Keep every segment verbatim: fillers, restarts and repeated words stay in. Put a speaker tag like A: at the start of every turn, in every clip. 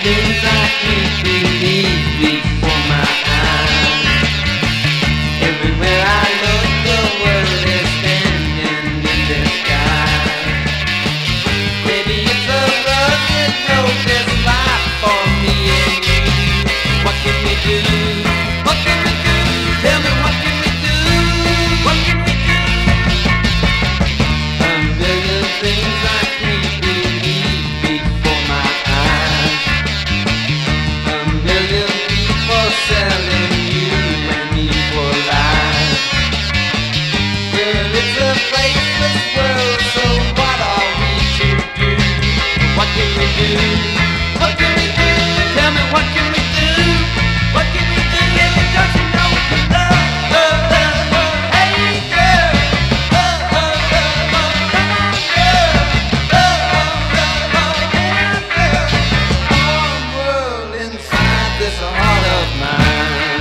A: things I can't believe before my eyes. Everywhere I look, the world is standing in disguise. Maybe it's a rugged road that's life for me and you. What can we do? What can we do? Tell me, what can we do? What can we do? A million things I can't believe before my eyes. A million people selling you and me for lies. Well, it's a faceless world, so what are we to do? What can we do? What can we do? Tell me, what can we do? What can we do? Yeah, don't you know we can love, love, love, love. Hey girl, love, love, love, love. Come on girl, love, love, love, love. Yeah girl, warm world inside this heart of mine.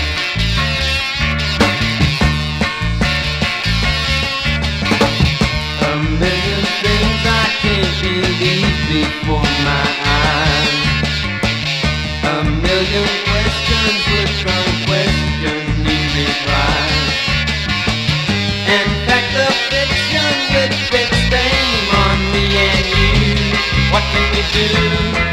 A: A million things I can't believe before my eyes. A million questions with unquestioning replies. And fact of fiction with fixed aim on me and you. What can we do?